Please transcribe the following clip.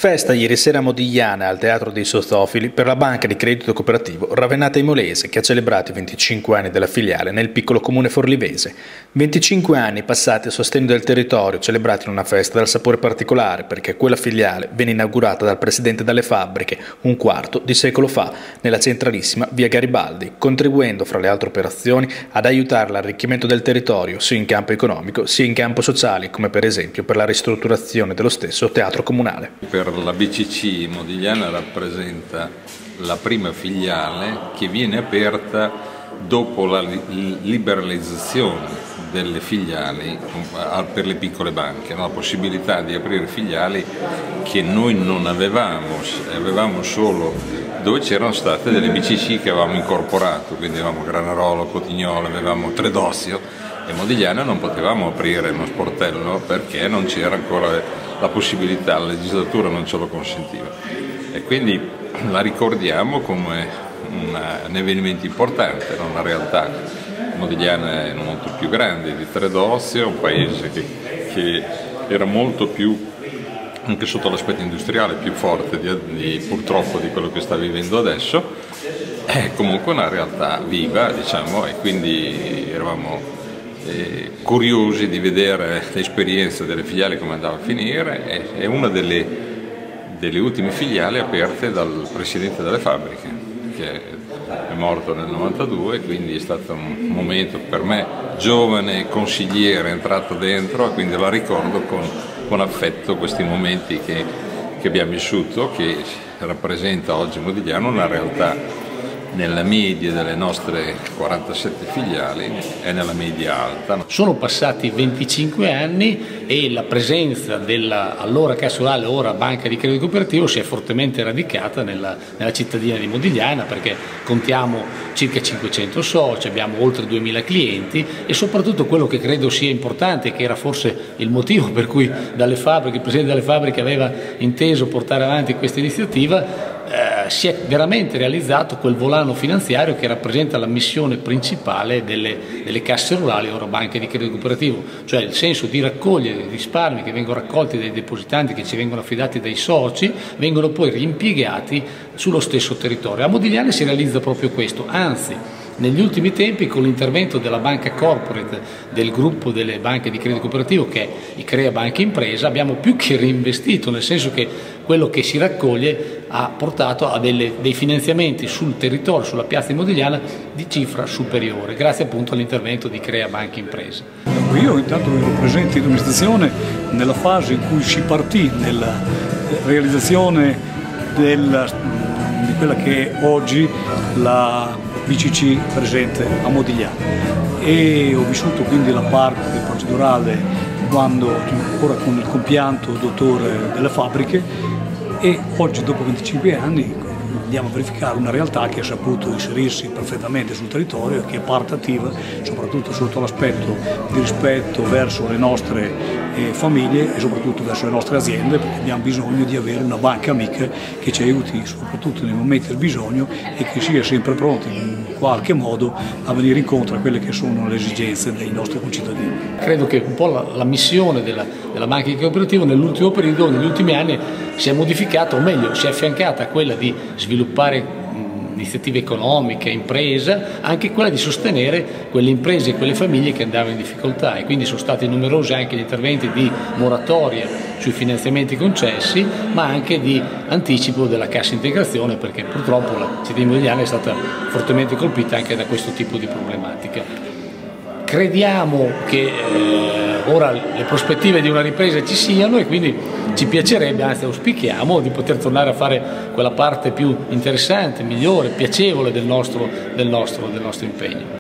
Festa ieri sera a Modigliana al Teatro dei Sozofili per la banca di credito cooperativo Ravennate Imolese, che ha celebrato i 25 anni della filiale nel piccolo comune forlivese. 25 anni passati a sostegno del territorio, celebrati in una festa dal sapore particolare perché quella filiale venne inaugurata dal presidente delle fabbriche un quarto di secolo fa nella centralissima via Garibaldi, contribuendo fra le altre operazioni ad aiutare l'arricchimento del territorio sia in campo economico sia in campo sociale, come per esempio per la ristrutturazione dello stesso teatro comunale. Per la BCC Modigliana rappresenta la prima filiale che viene aperta dopo la liberalizzazione delle filiali per le piccole banche, la possibilità di aprire filiali che noi non avevamo solo dove c'erano state delle BCC che avevamo incorporato, quindi avevamo Granarolo, Cotignola, avevamo Tredozio e Modigliana non potevamo aprire uno sportello perché non c'era ancora la possibilità, la legislatura non ce lo consentiva e quindi la ricordiamo come un avvenimento importante, una realtà. Modigliana è molto più grande di Tredozio, un paese che era molto più, anche sotto l'aspetto industriale, più forte purtroppo di quello che sta vivendo adesso, è comunque una realtà viva, diciamo, e quindi eravamo curiosi di vedere l'esperienza delle filiali come andava a finire. È una delle ultime filiali aperte dal presidente delle fabbriche, che è morto nel 92, quindi è stato un momento per me giovane consigliere entrato dentro, e quindi la ricordo con affetto questi momenti che abbiamo vissuto, che rappresenta oggi Modigliana una realtà nella media delle nostre 47 filiali è nella media alta. Sono passati 25 anni e la presenza della allora Cassa Rurale, ora Banca di Credito Cooperativo, si è fortemente radicata nella cittadina di Modigliana, perché contiamo circa 500 soci, abbiamo oltre 2000 clienti e soprattutto quello che credo sia importante, che era forse il motivo per cui il presidente delle fabbriche aveva inteso portare avanti questa iniziativa, si è veramente realizzato quel volano finanziario che rappresenta la missione principale delle casse rurali, ora banche di credito cooperativo, cioè il senso di raccogliere i risparmi che vengono raccolti dai depositanti, che ci vengono affidati dai soci, vengono poi reimpiegati sullo stesso territorio. A Modigliana si realizza proprio questo, anzi negli ultimi tempi con l'intervento della banca corporate del gruppo delle banche di credito cooperativo, che è Icrea Banca Impresa, abbiamo più che reinvestito, nel senso che quello che si raccoglie ha portato a dei finanziamenti sul territorio, sulla piazza di Modigliana, di cifra superiore, grazie appunto all'intervento di Icrea Banca Impresa. Io intanto ero presente in amministrazione nella fase in cui si partì nella realizzazione di quella che è oggi la BCC presente a Modigliana, e ho vissuto quindi la parte procedurale quando ancora con il compianto dottore delle fabbriche, e oggi dopo 25 anni andiamo a verificare una realtà che ha saputo inserirsi perfettamente sul territorio e che è parte attiva soprattutto sotto l'aspetto di rispetto verso le nostre famiglie e soprattutto verso le nostre aziende, perché abbiamo bisogno di avere una banca amica che ci aiuti soprattutto nei momenti del bisogno e che sia sempre pronta in qualche modo a venire incontro a quelle che sono le esigenze dei nostri concittadini. Credo che un po' la missione della banca di cooperativo nell'ultimo periodo, negli ultimi anni, si è modificata, o meglio si è affiancata a quella di sviluppare iniziative economiche, impresa, anche quella di sostenere quelle imprese e quelle famiglie che andavano in difficoltà, e quindi sono stati numerosi anche gli interventi di moratoria sui finanziamenti concessi, ma anche di anticipo della cassa integrazione, perché purtroppo la città di Modigliana è stata fortemente colpita anche da questo tipo di problematica. Crediamo che ora le prospettive di una ripresa ci siano e quindi ci piacerebbe, anzi auspichiamo, di poter tornare a fare quella parte più interessante, migliore, piacevole del nostro impegno.